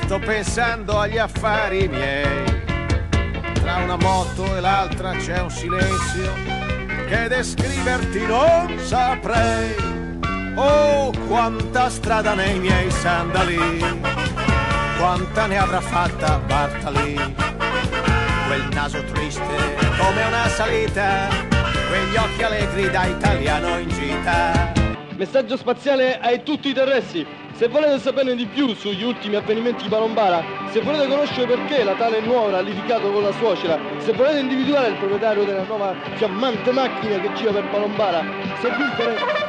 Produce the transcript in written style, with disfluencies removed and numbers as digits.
sto pensando agli affari miei. Tra una moto e l'altra c'è un silenzio che descriverti non saprei. Oh, quanta strada nei miei sandali, quanta ne avrà fatta Bartali. Quel naso triste come una salita, quegli occhi allegri da italiano in gita. Messaggio spaziale ai tutti i terrestri. Se volete saperne di più sugli ultimi avvenimenti di Palombara, se volete conoscere perché la tale nuora ha litigato con la suocera, se volete individuare il proprietario della nuova fiammante macchina che gira per Palombara, se vi interessa...